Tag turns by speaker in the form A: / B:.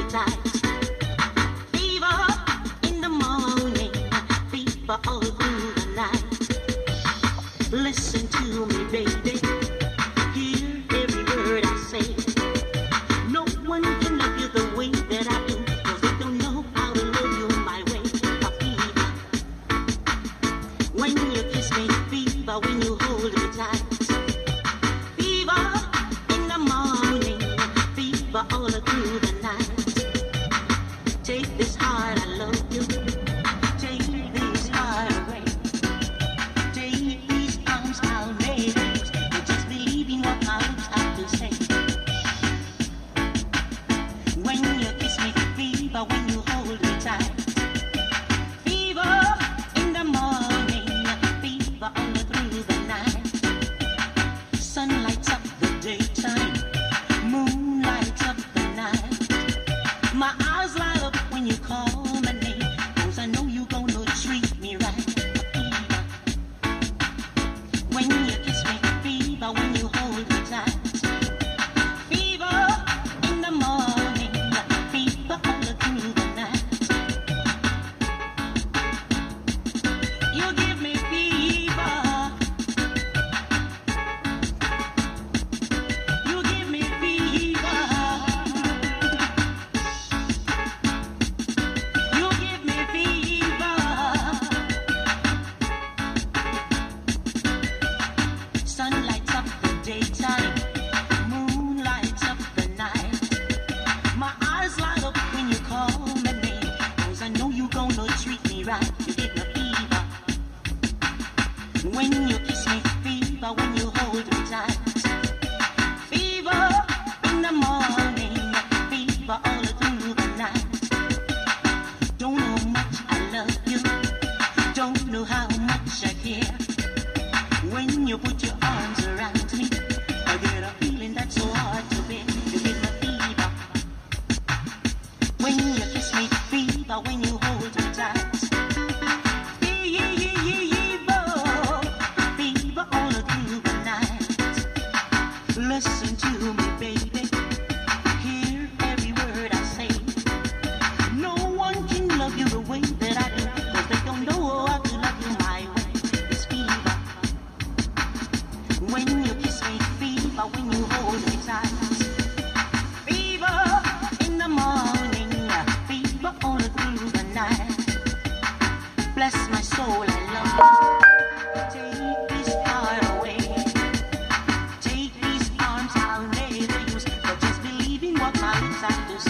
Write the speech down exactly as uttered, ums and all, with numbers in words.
A: tight. Fever in the morning, fever all through the night. Listen to me, baby. Hear every word I say. No one can love you the way that I do, 'cause they don't know how to love you my way. A fever. When you kiss me, fever, when you hold me tight. Fever in the morning, fever all through the night. Take this heart, I love you. Take this heart away. Take these arms, I'll make it. You're just believing what my lips have to say. When you kiss me, fever, when you hold me tight. Fever in the morning, fever all through the night. Sun lights up the daytime, moon lights up the night. My eyes light up when you call my name, 'cause I know you gonna treat me right. Fever. When you kiss me, fever, when you hold me tight. Fever in the morning, fever all through the night. You give me fever. You give me fever. You give me fever. Sun lights up the daytime, moon lights up the night. My eyes light up when you call my name, 'cause I know you gonna treat me right. You give me fever. When you kiss me, fever, when you hold me tight. Fever in the morning, fever all through the night. Don't know much I love you, don't know how much I care. When you put your arms around me, I get a feeling that's so hard to bear. You give me fever. When you kiss me, fever, when you hold me tight. Fever, fever all through the night. Listen to me, baby. Hear every word I say. No one can love you the way that I do, 'cause they don't know how to love you my way. It's fever. When you kiss me, fever, when you hold me tight. Fever in the morning, fever all through the night. Bless my soul, I love you. Take this heart away. Take these arms, I'll never use, but just believing what my lips have to say.